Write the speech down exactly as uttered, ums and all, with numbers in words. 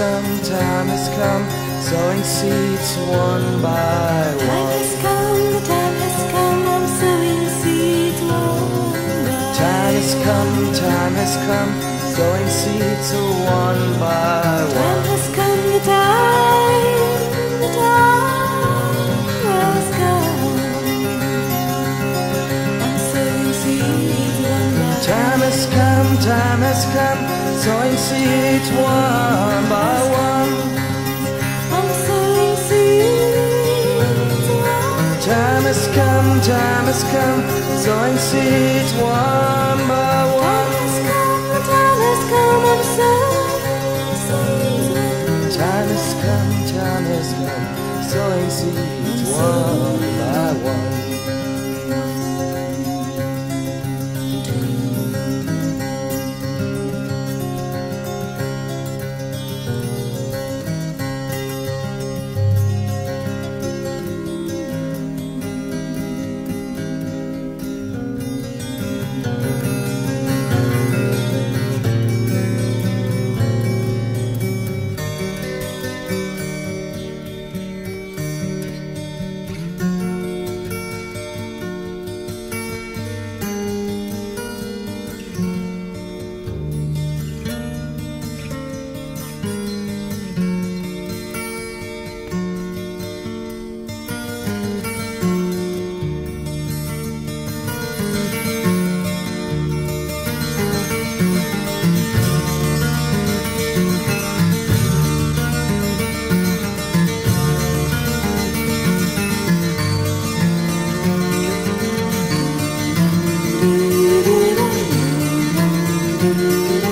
come, time has come, sowing seeds one by one. Time has come, the time has come, I'm sowing seeds one by Time has come, time has come, sowing seeds one by one. Time has come, the time, the time has come, I'm sowing seeds one by one. Time has come, time has come, sowing seeds one by one. I'm sowing seeds one. Time has come, time has come, sowing seeds one by one. Time has come, I'm sowing seeds one. Time has come, time has come, sowing seeds one by one. Thank you.